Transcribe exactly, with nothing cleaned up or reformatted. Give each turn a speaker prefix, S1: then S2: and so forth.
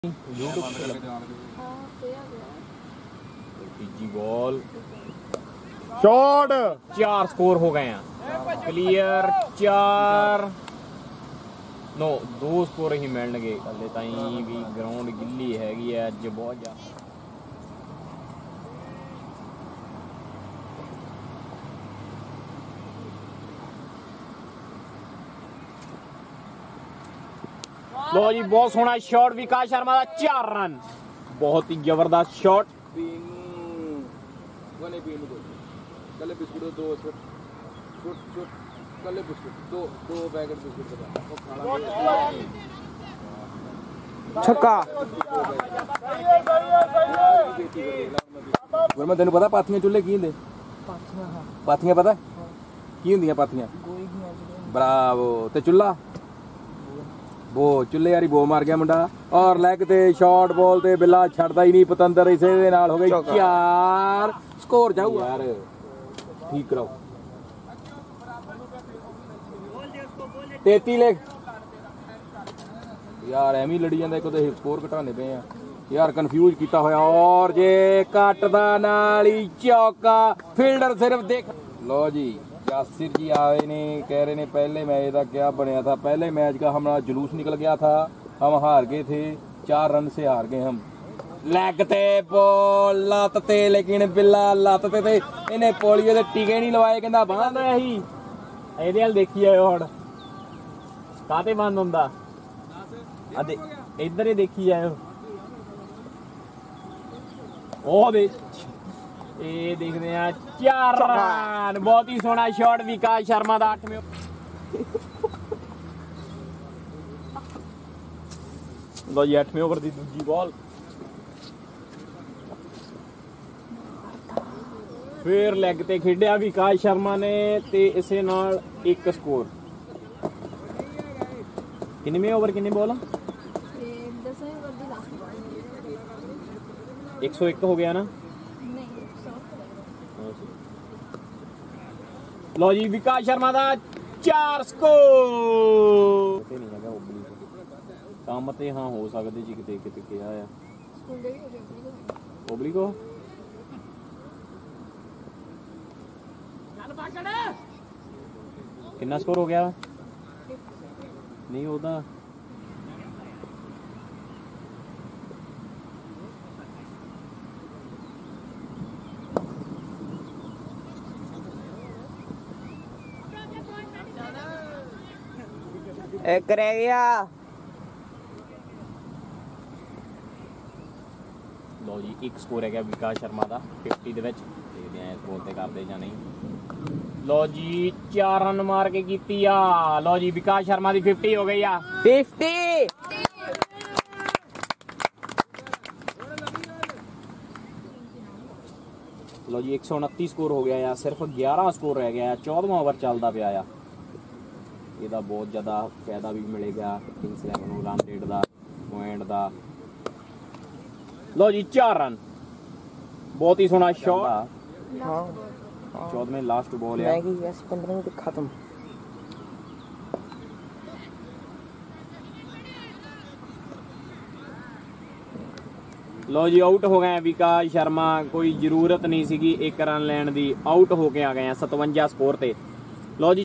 S1: तीजी ball
S2: shot
S1: चार score हो गए हैं क्लियर चार नो दो स्कोर ही मिलणगे हले ताईं भी ग्राउंड गिल्ली हैगी है अज बहुत ज्यादा लो जी बहुत सोहना शॉट विकास शर्मा का चार रन बहुत ही जबरदस्त शॉट
S2: छक्का
S3: गुरमन तेन पता पाथियां चुल्हे की होंदे पाथियां पता की होंदियां पाथियां ब्रावो ते चुल्हा वो चुल्हे यारी बो मार गया मुंडा और लैग ते शॉर्ट बॉल ते बिल्ला छड़दा ही नहीं पतंदर इसे दे नाल हो गई चार स्कोर जाऊ यार ठीक करो तैंतीस ले यार एवं ही लड़ी जांदा एक ते स्कोर घटाने पे आ यार कन्फ्यूज किया होया और जे कटदा नाल ही चौका फील्डर सिर्फ देख लो जी यासिर जी आए ने कह रहे ने पहले मैच का क्या बनया था पहले मैच का हमारा जुलूस निकल गया था हम हार गए थे चार रन से हार गए हम लैग ते बॉल लत ते लेकिन बिल्ला लत ते ते इन्हें पोलियो दे टीके नहीं लवाए कहंदा बंद है ही
S1: ਇਹਦੇ ਵੱਲ ਦੇਖੀ ਆਇਓ ਹੁਣ ਕਾਤੇ ਬੰਦ ਹੁੰਦਾ ਆ ਦੇ ਇੱਧਰ ਹੀ ਦੇਖੀ ਆਇਓ ਉਹ ਦੇ ਇਹ ਦੇਖਦੇ ਆ ਚਾਰ ਰਨ ਬਹੁਤ ਹੀ ਸੋਹਣਾ ਸ਼ਾਟ ਵਿਕਾਸ ਸ਼ਰਮਾ ਦਾ ਅੱਠਵੇਂ ਲੋ ਜੀ ਅੱਠਵੇਂ ਓਵਰ ਦੀ ਦੂਜੀ ਬਾਲ ਫਿਰ ਲੈਗ ਤੇ ਖੇਡਿਆ ਵਿਕਾਸ ਸ਼ਰਮਾ ਨੇ ਤੇ ਇਸੇ ਨਾਲ ਇੱਕ ਸਕੋਰ ਕਿੰਨਵੇਂ ਓਵਰ ਕਿੰਨੇ ਬਾਲ एक सौ एक हो गया ना लो जी विकास शर्मा का चार स्कोर काम ते हाँ हो सकते जी किते किते क्या है ओबली को कितना स्कोर हो गया नहीं होता
S2: एक रह गया
S1: लो जी एक स्कोर है विकास शर्मा का फिफ्टी दे विच देखदे हैं स्कोर ते करदे जां नहीं लो जी चार रन मार के कीती आ लो जी विकास शर्मा की फिफ्टी हो गई आ
S2: फिफ्टी
S1: लो जी एक सौ उनतीस स्कोर हो गया यार सिर्फ ग्यारह स्कोर रह गया चौदहवां ओवर चलता पाया आ ਇਹਦਾ ਬਹੁਤ ਜ਼ਿਆਦਾ ਫਾਇਦਾ ਵੀ ਮਿਲੇਗਾ ਕਿੰਗਸ ਇਲੈਵਨ ਨੂੰ ਰਨ ਰੇਟ ਦਾ ਪੁਆਇੰਟ ਦਾ ਲੋ ਜੀ ਚਾਰ ਰਨ ਬਹੁਤ ਹੀ ਸੋਹਣਾ ਸ਼ਾਟ
S2: हाँ
S1: चौदहवें लास्ट बॉल है
S2: मैं कि यस पंद्रह मिनट खत्म
S1: लो जी आउट हो गए विकास शर्मा कोई जरूरत नहीं सी एक रन लैन दी आउट होके आ गए हैं सतवंजा स्कोर ते लो जी